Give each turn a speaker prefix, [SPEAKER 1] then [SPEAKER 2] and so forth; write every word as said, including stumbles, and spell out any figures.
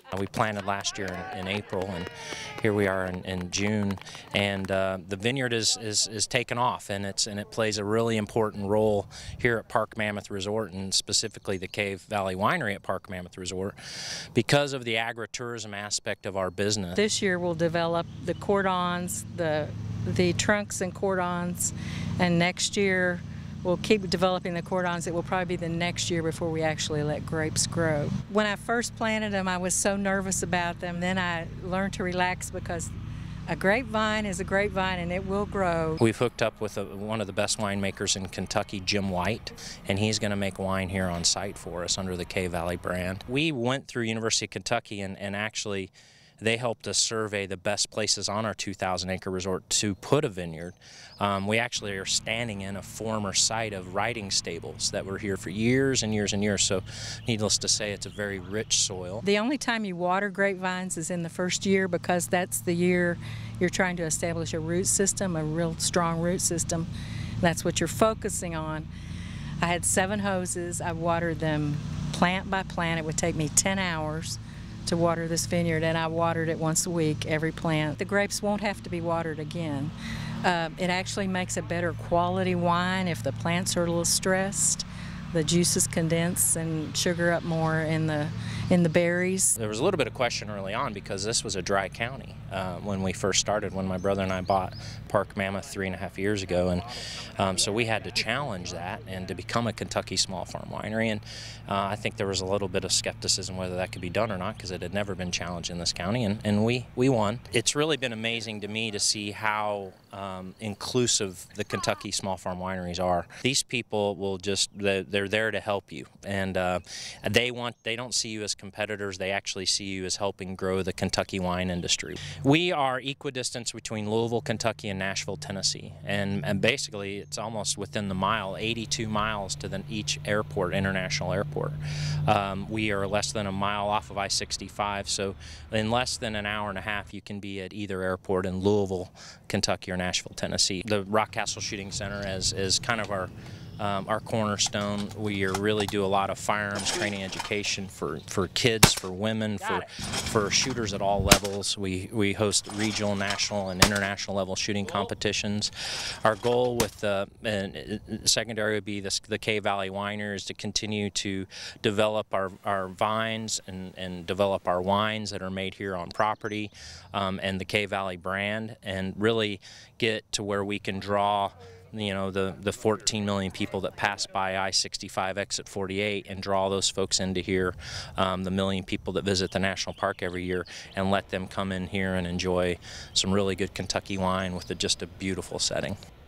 [SPEAKER 1] We planted last year in, in April, and here we are in, in June, and uh, the vineyard is, is is taken off, and it's and it plays a really important role here at Park Mammoth Resort, and specifically the Cave Valley Winery at Park Mammoth Resort, because of the agritourism aspect of our business.
[SPEAKER 2] This year we'll develop the cordons, the the trunks and cordons, and next year we'll keep developing the cordons. It will probably be the next year before we actually let grapes grow. When I first planted them, I was so nervous about them. Then I learned to relax, because a grapevine is a grapevine and it will grow.
[SPEAKER 1] We've hooked up with a, one of the best winemakers in Kentucky, Jim White, and he's going to make wine here on site for us under the Cave Valley brand. We went through University of Kentucky, and, and actually they helped us survey the best places on our two thousand acre resort to put a vineyard. Um, we actually are standing in a former site of riding stables that were here for years and years and years, so needless to say, it's a very rich soil.
[SPEAKER 2] The only time you water grapevines is in the first year, because that's the year you're trying to establish a root system, a real strong root system. That's what you're focusing on. I had seven hoses. I watered them plant by plant. It would take me ten hours to water this vineyard, and I watered it once a week, every plant. The grapes won't have to be watered again. Uh, it actually makes a better quality wine if the plants are a little stressed. The juices condense and sugar up more in the in the berries.
[SPEAKER 1] There was a little bit of question early on, because this was a dry county uh, when we first started, when my brother and I bought Park Mammoth three and a half years ago, and um, so we had to challenge that and to become a Kentucky small farm winery. And uh, I think there was a little bit of skepticism whether that could be done or not, because it had never been challenged in this county, and, and we, we won. It's really been amazing to me to see how um, inclusive the Kentucky small farm wineries are. These people will just, they're, they're there to help you, and uh, they want, they don't see you as competitors, they actually see you as helping grow the Kentucky wine industry. We are equidistant between Louisville, Kentucky and Nashville, Tennessee, and, and basically it's almost within the mile, eighty-two miles to the, each airport, international airport. Um, we are less than a mile off of I sixty-five, so in less than an hour and a half you can be at either airport in Louisville, Kentucky or Nashville, Tennessee. The Rock Castle Shooting Center is, is kind of our Um, our cornerstone. We really do a lot of firearms training education for, for kids, for women, for, for shooters at all levels. We, we host regional, national, and international level shooting competitions. Our goal with the uh, secondary would be this, the Cave Valley Winery, is to continue to develop our, our vines and, and develop our wines that are made here on property, um, and the Cave Valley brand, and really get to where we can draw you know, the, the fourteen million people that pass by I sixty-five exit forty-eight, and draw those folks into here, um, the million people that visit the national park every year, and let them come in here and enjoy some really good Kentucky wine with a, just a beautiful setting.